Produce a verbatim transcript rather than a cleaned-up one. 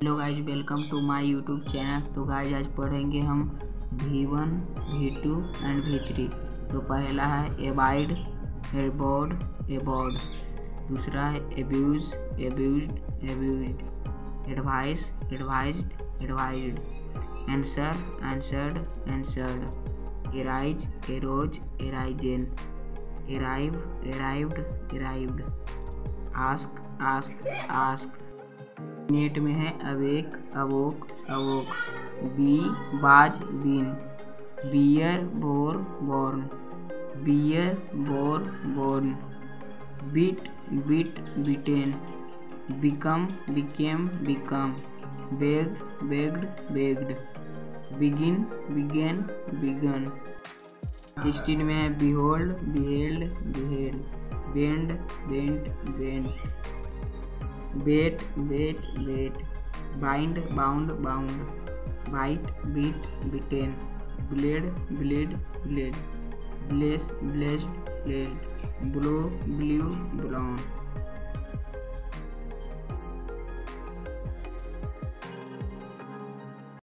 Hello guys, welcome to my YouTube channel. तो guys आज पढ़ेंगे हम V one, V two and V three. तो पहला है एबाइड, एबॉर्ड, एबॉर्ड। दूसरा है abuse, abused, abused. Advise, advised, advised. Answer, answered, answered. Arise, arose, arisen. Arrive, arrived, arrived. Ask, ask, ask. नेट में है awake, awoke, awoke. Be, was, been. Bear, bore, born. Bear, bore, born. Beat, beat, beaten. Become, became, become. Beg, begged, begged. Begin, begin, begun. Sixteen में है behold, beheld, beheld. Bend, bent, bent. Bet, bet, bet. Bind, bound, bound. Bite, bit, bitten. Bleed, bled, bled. Bless, blessed, blest. Blow, blew, ब्लॉन।